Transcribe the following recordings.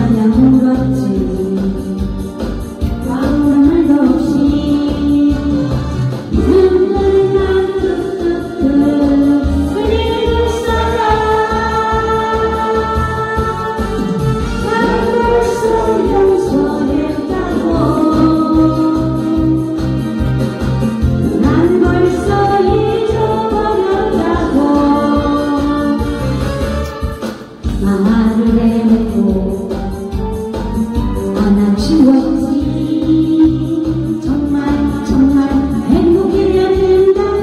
마냥 울었지. 아무 말도 없이 눈물이 난 뚝뚝뚝 흘리고 있어요. 난 벌써 용서했다고. 난 벌써 잊어버렸다고. 말을 해놓고 하나 지웠지. 정말 정말 행복해야 된다고.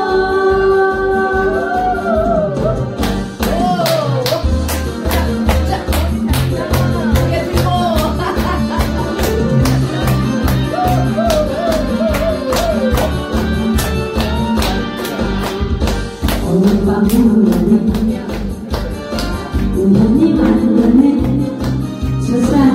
오늘 밤 우연히 안 되네. 저 사람